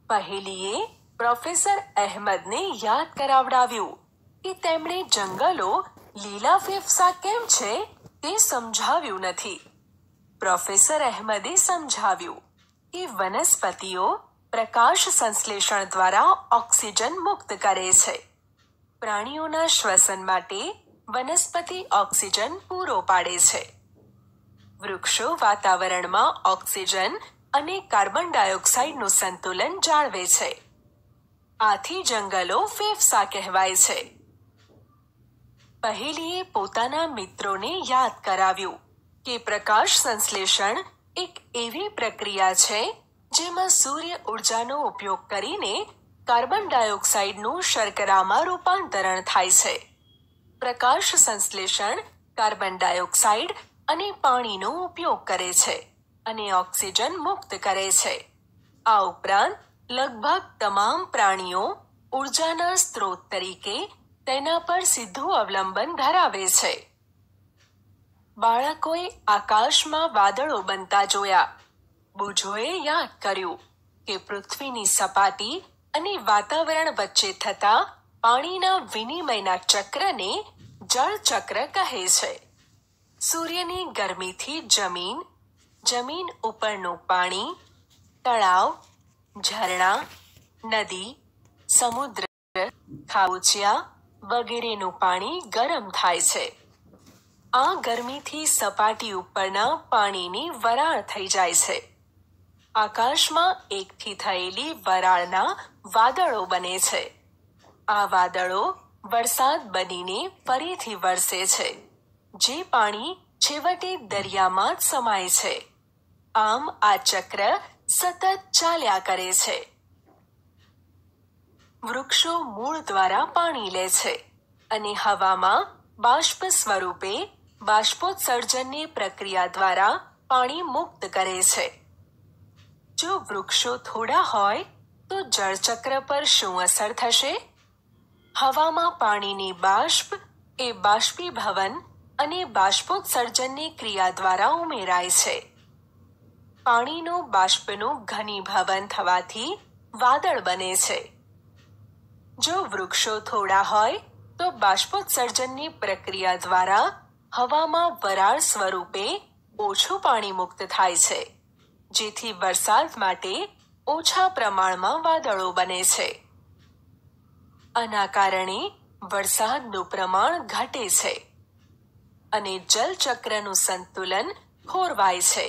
પહેલીએ professor અહેમદને યાદ કરાવડાવ્યું કે તેમણે જંગલો લીલા ફેફસા કેમ છે તે સમજાવ્યું નથી. પ્રોફેસર અહેમદે સમજાવ્યું કે વનસ્પતિઓ પ્રકાશ સંશ્લેષણ દ્વારા ઓક્સિજન મુક્ત કરે છે. પ્રાણીઓના શ્વસન માટે વનસ્પતિ ઓક્સિજન પૂરો પાડે છે. વૃક્ષો વાતાવરણમાં ઓક્સિજન અને કાર્બન ડાયોક્સાઇડનું સંતુલન જાળવે છે. આથી જંગલો ફેફસા કહેવાય છે. પહેલીએ પોતાના મિત્રોને યાદ કરાવ્યું કે પ્રકાશ સંશ્લેષણ એક એવી પ્રક્રિયા છે જેમાં સૂર્ય ઉર્જાનો ઉપયોગ કરીને કાર્બન ડાયોક્સાઇડનું શર્કરામાં રૂપાંતરણ થાય છે. પ્રકાશ સંશ્લેષણ કાર્બન ડાયોક્સાઇડ અને પાણીનો ઉપયોગ કરે છે અને ઓક્સિજન મુક્ત કરે છે. આ ઉપરાંત લગભગ તમામ પ્રાણીઓ ઉર્જાના સ્ત્રોત તરીકે તેના પર સીધું અવલંબન ધરાવે છે. બાળકોએ આકાશમાં વાદળો બનતા જોયા. બુજોએ યાદ કર્યું કે પૃથ્વીની સપાટી અને વાતાવરણ વચ્ચે થતા પાણીના વિનિમયના ચક્રને જળચક્ર કહે છે. સૂર્યની ગરમીથી જમીન, જમીન ઉપરનું પાણી, તળાવ, ઝરણા, નદી, સમુદ્ર, ખાબોચિયા વગેરેનું પાણી ગરમ થાય છે. આ ગરમીથી સપાટી ઉપરના પાણીની વરાળ થઈ જાય છે. આકાશમાં એકઠી થયેલી વરાળના વાદળો બને છે. આ વાદળો વરસાદ બનીને ફરીથી વરસે છે, જે પાણી છેવટે દરિયામાં જ સમાય છે. આમ આ ચક્ર સતત ચાલ્યા કરે છે. વૃક્ષો મૂળ દ્વારા પાણી લે છે અને હવામાં બાષ્પ સ્વરૂપે બાષ્પોત્સર્જનની પ્રક્રિયા દ્વારા પાણી મુક્ત કરે છે. જો વૃક્ષો થોડા હોય તો જળચક્ર પર શું અસર થશે? હવામાં પાણીની બાષ્પ એ બાષ્પીભવન અને બાષ્પોત્સર્જનની ક્રિયા દ્વારા ઉમેરાય છે. પાણીનું બાષ્પનું ઘનીભવન થવાથી વાદળ બને છે. જો વૃક્ષો થોડા હોય તો બાષ્પોત્સર્જનની પ્રક્રિયા દ્વારા હવામાં વરાળ સ્વરૂપે ઓછું પાણી મુક્ત થાય છે, જેથી વરસાદ માટે ઓછા પ્રમાણમાં વાદળો બને છે. આના કારણે વરસાદનું પ્રમાણ ઘટે છે અને જલચક્રનું સંતુલન ખોરવાય છે.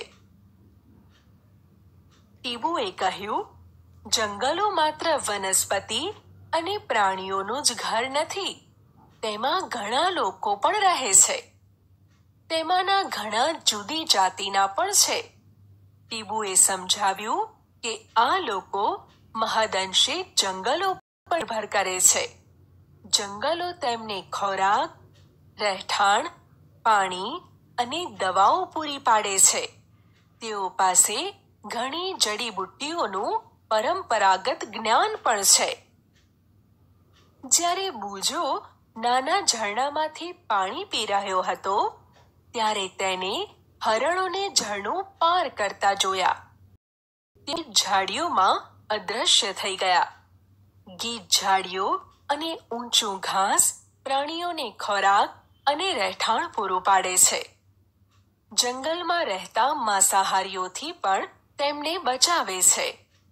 ટીબુએ કહ્યું, જંગલો માત્ર વનસ્પતિ અને પ્રાણીઓનું જ ઘર નથી, તેમાં ઘણા લોકો પણ રહે છે. તેમાંના ઘણા જુદી જાતિના પણ છે. ટીબુએ સમજાવ્યું કે આ લોકો મહદઅંશે જંગલો પર નિર્ભર કરે છે. જંગલો તેમને ખોરાક, રહેઠાણ, પાણી અને દવાઓ પૂરી પાડે છે. તેઓ પાસે ઘણી જડીબુટ્ટીઓનું પરંપરાગત જ્ઞાન પણ છે. જ્યારે બુજો નાના ઝરણામાંથી પાણી પી રહ્યો હતો, ત્યારે તેને હરણોને ઝરણું પાર કરતા જોયા. તે ઝાડીઓમાં અદૃશ્ય થઈ ગયા. ગીચ ઝાડીઓ અને ઊંચું ઘાસ પ્રાણીઓને ખોરાક અને રહેઠાણ પૂરું પાડે છે. જંગલમાં રહેતા માંસાહારીઓથી પણ તેમને બચાવે છે.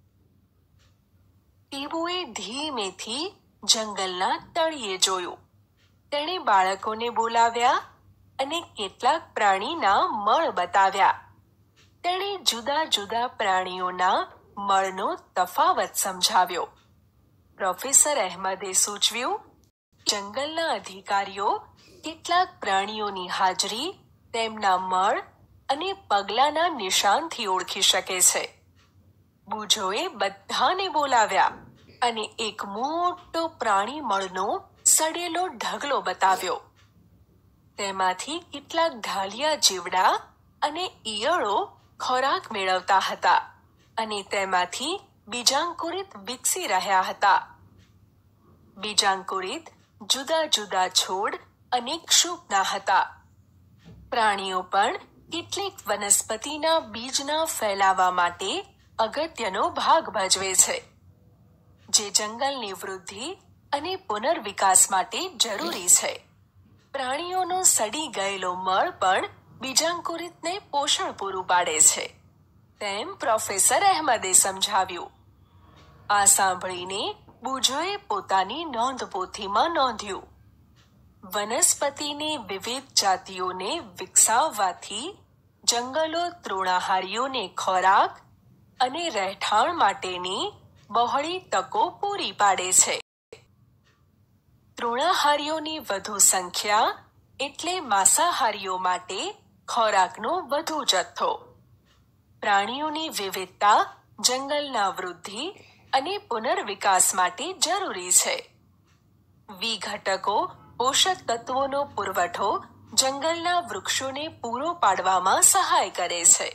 ટીબુએ ધીમેથી જંગલના તળિયે જોયું. તેણે બાળકોને બોલાવ્યા અને કેટલાક પ્રાણીના મળ બતાવ્યા. તેણે જુદા જુદા પ્રાણીઓના મળનો તફાવત સમજાવ્યો. પ્રોફેસર અહેમદે સૂચવ્યું, જંગલના અધિકારીઓ કેટલાક પ્રાણીઓની હાજરી તેમના મળ અને પગલાંના નિશાનથી ઓળખી શકે છે. બુજોએ બધાને બોલાવ્યા અને એક મોટો પ્રાણી મળનો સડેલો ઢગલો બતાવ્યો. તેમાંથી કેટલાક ઢાલિયા જીવડા અને ઈયળો ખોરાક મેળવતા હતા અને તેમાંથી બીજાંકુરિત વિકસી રહ્યા હતા. બીજાંકુરિત જુદા જુદા છોડ અને ક્ષુપના હતા. પ્રાણીઓ પણ કેટલીક વનસ્પતિના બીજના ફેલાવા માટે અગત્યનો ભાગ ભજવે છે. જે જંગલની વૃદ્ધિ અને પુનર્વિકાસ માટે જરૂરી છે. પ્રાણીઓનો સડી ગયેલો મળ પણ બીજાંકુરિતને પોષણ પૂરું પાડે છે, તેમ પ્રોફેસર અહેમદે સમજાવ્યું. આ સાંભળીને બુજોએ પોતાની નોંધપોથીમાં નોંધ્યું. વનસ્પતિની વિવિધ જાતિઓને વિકસાવવાથી જંગલો તૃણાહારીઓને ખોરાક અને રહેઠાણ માટેની બહોળી તકો પૂરી પાડે છે. તૃણાહારીઓની વધુ સંખ્યા એટલે માંસાહારીઓ માટે ખોરાકનો વધુ જથ્થો. પ્રાણીઓની વિવિધતા જંગલના વૃદ્ધિ અને પુનર્વિકાસ માટે જરૂરી છે. વિઘટકો પોષક તત્વોનો પુરવઠો જંગલના વૃક્ષોને પૂરો પાડવામાં સહાય કરે છે,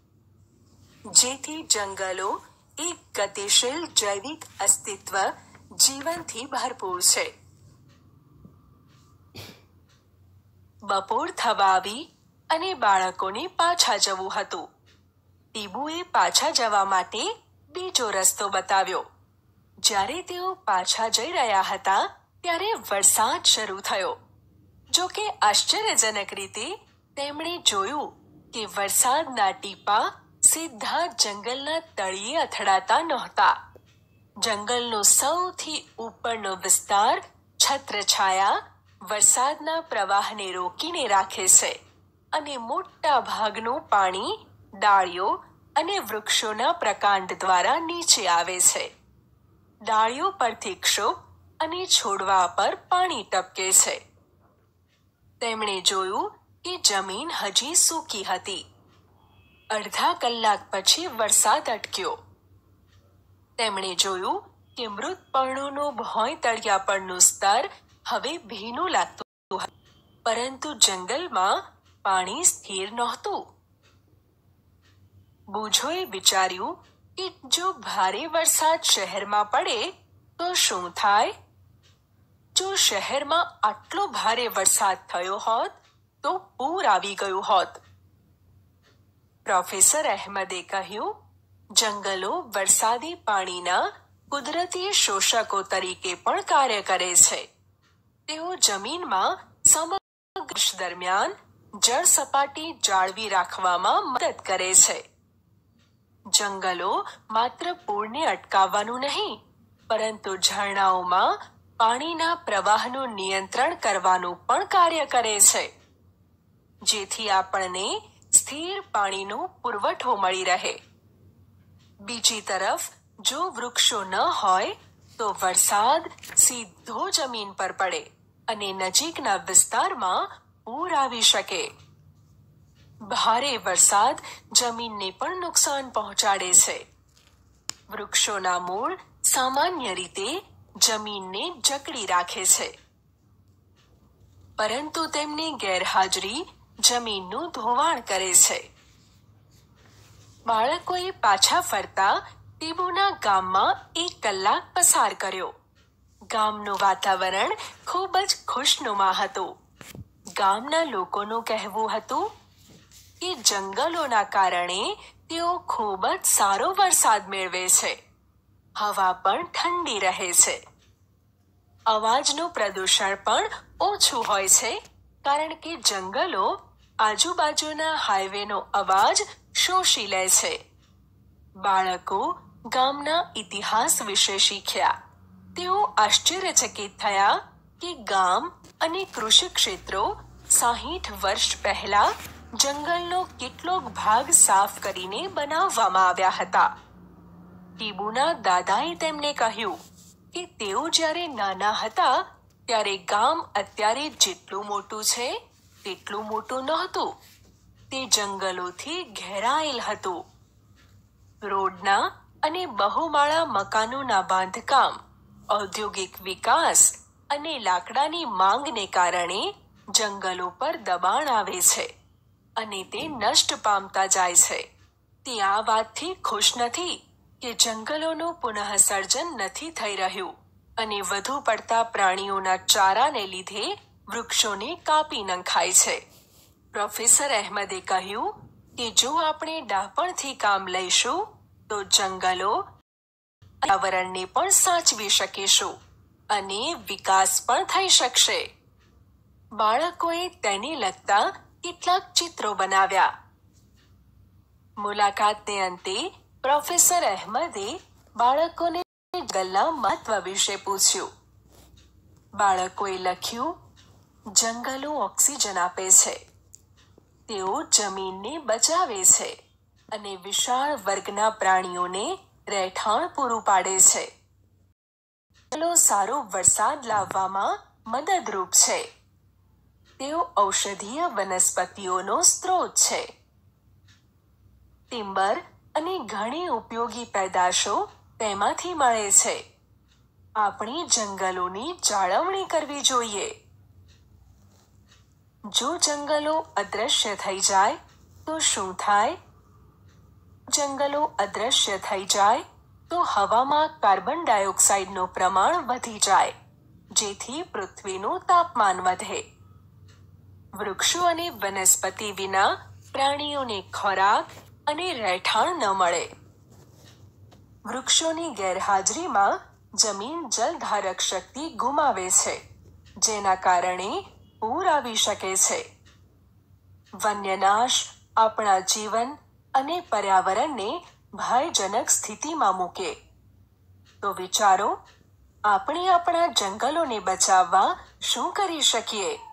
જેથી જંગલો એક ગતિશીલ જૈવિક અસ્તિત્વ જીવનથી ભરપૂર છે. બપોર થવા આવી અને બાળકોને પાછા જવું હતું. ટીબુએ પાછા જવા માટે બીજો રસ્તો બતાવ્યો. જ્યારે તેઓ પાછા જઈ રહ્યા હતા ત્યારે વરસાદ શરૂ થયો. જો કે આશ્ચર્યજનક રીતે તેમણે જોયું કે વરસાદના ટીપાં સીધા જંગલના તળિયે અથડાતા નહોતા. જંગલનો સૌથી ઉપરનો વિસ્તાર છત્રછાયા વરસાદના પ્રવાહને રોકીને રાખે છે અને મોટા ભાગનું પાણી ડાળીઓ અને વૃક્ષોના પ્રકાંડ દ્વારા નીચે આવે છે. ડાળીઓ પરથી ક્ષોભ અને છોડવા પર પાણી ટપકે છે. તેમણે જોયું કે જમીન હજી સૂકી હતી. અડધા કલાક પછી વરસાદ અટક્યો. તેમણે જોયું કે મૃત પર્ણોનું ભોંય તળિયા પરનું સ્તર હવે ભીનું લાગતું હતું, પરંતુ જંગલમાં પાણી સ્થિર નહોતું. બુજોએ વિચાર્યું કે જો ભારે વરસાદ શહેરમાં પડે તો શું થાય? જો શહેરમાં આટલો ભારે વરસાદ થયો હોત તો પૂર આવી ગયું હોત. પ્રોફેસર અહેમદે કહ્યું, જંગલો વરસાદી પાણીના કુદરતી શોષકો તરીકે પણ કાર્ય કરે છે. તેઓ જમીનમાં સમગ્ર વર્ષ દરમિયાન જળ સપાટી જાળવી રાખવામાં મદદ કરે છે. જંગલો માત્ર પૂરને અટકાવવાનું નહીં, પરંતુ ઝરણાઓમાં પાણીના પ્રવાહનું નિયંત્રણ કરવાનું પણ કાર્ય કરે છે, જેથી આપણને સ્થિર પાણીનો પુરવઠો મળી રહે. બીજી તરફ જો વૃક્ષો ન હોય તો વરસાદ સીધો જમીન પર પડે અને નજીકના વિસ્તારમાં પૂર આવી શકે. ભારે વરસાદ જમીનને પણ નુકસાન પહોંચાડે છે. વૃક્ષોના મૂળ સામાન્ય રીતે જમીનને જકડી રાખે છે, પરંતુ તેમની ગેરહાજરી જમીનનું ધોવાણ કરે છે. બાળકોએ પાછા ફરતા ટીબુના ગામમાં 1 કલાક પસાર કર્યો. ગામનું વાતાવરણ ખૂબ જ ખુશનુમા હતું. ગામના લોકોનું કહેવું હતું કે જંગલોના કારણે તેઓ ખૂબ જ સારો વરસાદ મેળવે છે. હવા પણ ઠંડી રહે છે. અવાજનું પ્રદૂષણ પણ ઓછું હોય છે, કારણ કે જંગલો આજુબાજુના હાઈવેનો અવાજ શોષી લે છે. બાળકો ગામના ઇતિહાસ વિશે શીખ્યા. તેઓ આશ્ચર્યચકિત થયા કે ગામ અને કૃષિ ક્ષેત્રો 60 વર્ષ પહેલા જંગલનો કેટલોક ભાગ સાફ કરીને બનાવવામાં આવ્યા હતા. ટીબુના દાદાએ તેમને કહ્યું કે તેઓ જ્યારે નાના હતા ત્યારે ગામ અત્યારે જેટલું મોટું છે તેટલું મોટું નહોતું. તે જંગલોથી ઘેરાયેલ હતું. રોડના અને બહુમાળા મકાનોના બાંધકામ, ઔદ્યોગિક વિકાસ અને લાકડાની માંગને કારણે જંગલો પર દબાણ આવે છે અને તે નષ્ટ પામતા જાય છે. તે આ વાતથી ખુશ નથી કે જંગલોનું પુનઃસર્જન નથી થઈ રહ્યું અને વધુ પડતા પ્રાણીઓના ચારાને લીધે વૃક્ષોને કાપી નંખાય છે. પ્રોફેસર અહેમદે કહ્યું કે જો આપણે ડાપણથી કામ લઈશું તો જંગલો પર્યાવરણને પણ સાચવી શકીશું અને વિકાસ પણ થઈ શકશે. બાળકોએ તેને લગતા કેટલાક ચિત્રો બનાવ્યા. મુલાકાતને અંતે પ્રોફેસર અહેમદે બાળકોને જંગલના મહત્વ વિશે પૂછ્યું. બાળકોએ લખ્યું, જંગલો ઓક્સિજન આપે છે, તેઓ જમીનને બચાવે છે અને વિશાળ વર્ગના પ્રાણીઓને રહેઠાણ પૂરું પાડે છે. જંગલો સારો વરસાદ લાવવામાં મદદરૂપ છે. તેઓ ઔષધીય વનસ્પતિઓનો સ્ત્રોત છે. ટિમ્બર અને ઘણી ઉપયોગી પેદાશો તેમાંથી મળે છે. આપણે જંગલોની જાળવણી કરવી જોઈએ. જો જંગલો અદૃશ્ય થઈ જાય તો શું થાય? જંગલો અદૃશ્ય થઈ જાય તો હવામાં કાર્બન ડાયોક્સાઇડનું પ્રમાણ વધી જાય, જેથી પૃથ્વીનું તાપમાન વધે. વૃક્ષો અને વનસ્પતિ વિના પ્રાણીઓને ખોરાક અને રહેઠાણ ન મળે. વૃક્ષોની ગેરહાજરીમાં જમીન જલધારક શક્તિ ગુમાવે છે, જેના કારણે પૂર આવી શકે છે. વન્યનાશ આપણા જીવન અને પર્યાવરણને ભયજનક સ્થિતિમાં મૂકે. તો વિચારો, આપણે આપણા જંગલોને બચાવવા શું કરી શકીએ?